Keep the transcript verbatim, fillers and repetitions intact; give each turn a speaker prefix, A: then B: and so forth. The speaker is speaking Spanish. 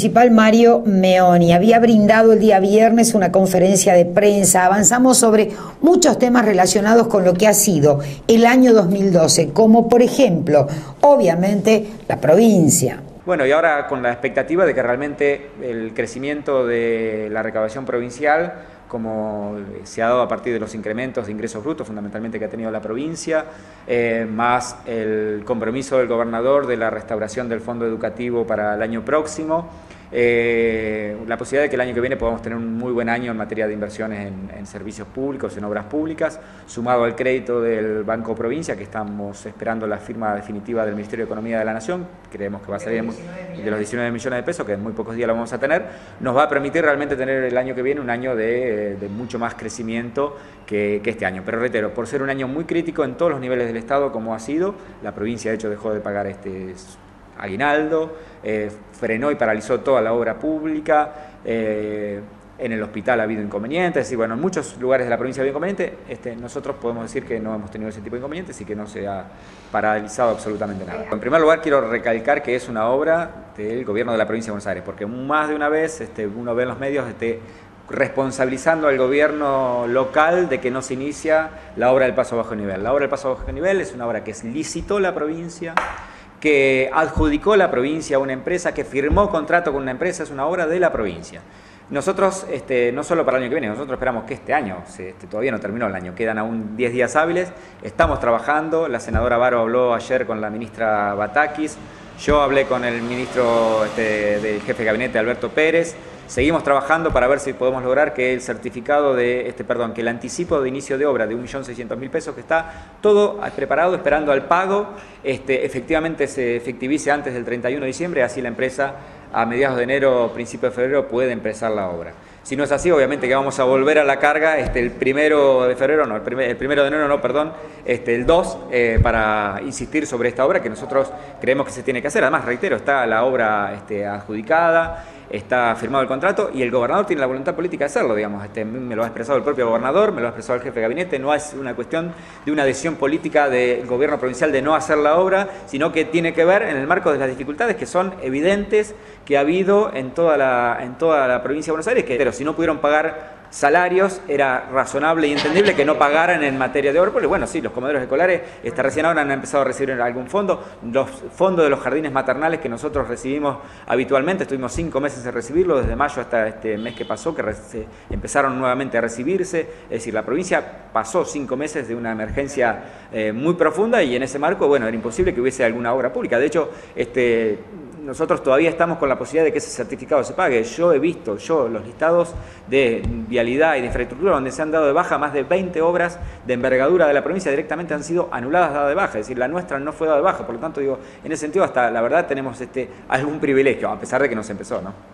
A: Municipal Mario Meoni había brindado el día viernes una conferencia de prensa. Avanzamos sobre muchos temas relacionados con lo que ha sido el año dos mil doce, como por ejemplo, obviamente, la provincia.
B: Bueno, y ahora con la expectativa de que realmente el crecimiento de la recaudación provincial, como se ha dado a partir de los incrementos de ingresos brutos, fundamentalmente que ha tenido la provincia, eh, más el compromiso del gobernador de la restauración del fondo educativo para el año próximo, eh, la posibilidad de que el año que viene podamos tener un muy buen año en materia de inversiones en, en servicios públicos, en obras públicas, sumado al crédito del Banco Provincia, que estamos esperando la firma definitiva del Ministerio de Economía de la Nación, creemos que va a salir de los diecinueve millones de pesos, que en muy pocos días lo vamos a tener, nos va a permitir realmente tener el año que viene un año de, de mucho más crecimiento que, que este año. Pero reitero, por ser un año muy crítico en todos los niveles del Estado como ha sido, la provincia de hecho dejó de pagar este aguinaldo, eh, frenó y paralizó toda la obra pública, eh, en el hospital ha habido inconvenientes, y bueno, en muchos lugares de la provincia ha habido inconvenientes. Este, nosotros podemos decir que no hemos tenido ese tipo de inconvenientes y que no se ha paralizado absolutamente nada. En primer lugar, quiero recalcar que es una obra del gobierno de la provincia de Buenos Aires, porque más de una vez este, uno ve en los medios este, responsabilizando al gobierno local de que no se inicia la obra del paso bajo nivel. La obra del paso bajo nivel es una obra que licitó la provincia, que adjudicó la provincia a una empresa, que firmó contrato con una empresa, es una obra de la provincia. Nosotros, este, no solo para el año que viene, nosotros esperamos que este año, este, todavía no terminó el año, quedan aún diez días hábiles, estamos trabajando, la senadora Baro habló ayer con la ministra Batakis, yo hablé con el ministro este, del jefe de gabinete, Alberto Pérez. Seguimos trabajando para ver si podemos lograr que el certificado de, este, perdón, que el anticipo de inicio de obra de un millón seiscientos mil pesos, que está todo preparado, esperando al pago, este, efectivamente se efectivice antes del treinta y uno de diciembre, así la empresa a mediados de enero, principio de febrero puede empezar la obra. Si no es así, obviamente que vamos a volver a la carga este, el primero de febrero, no, el, primer, el primero de enero, no, perdón, este, el dos, eh, para insistir sobre esta obra que nosotros creemos que se tiene que hacer. Además, reitero, está la obra este, adjudicada, está firmado el contrato y el gobernador tiene la voluntad política de hacerlo, digamos. Este, me lo ha expresado el propio gobernador, me lo ha expresado el jefe de gabinete. No es una cuestión de una decisión política del gobierno provincial de no hacer la obra, sino que tiene que ver en el marco de las dificultades que son evidentes que ha habido en toda la, en toda la provincia de Buenos Aires, que pero si no pudieron pagar salarios, era razonable y entendible que no pagaran en materia de obra, porque bueno, sí, los comedores escolares este, recién ahora han empezado a recibir algún fondo, los fondos de los jardines maternales que nosotros recibimos habitualmente, estuvimos cinco meses en recibirlo, desde mayo hasta este mes que pasó, que se empezaron nuevamente a recibirse, es decir, la provincia pasó cinco meses de una emergencia eh, muy profunda y en ese marco, bueno, era imposible que hubiese alguna obra pública. De hecho, este... nosotros todavía estamos con la posibilidad de que ese certificado se pague. Yo he visto, yo, los listados de vialidad y de infraestructura donde se han dado de baja más de veinte obras de envergadura de la provincia directamente han sido anuladas, dadas de baja. Es decir, la nuestra no fue dada de baja. Por lo tanto, digo, en ese sentido, hasta la verdad tenemos este, algún privilegio, a pesar de que no se empezó, ¿no?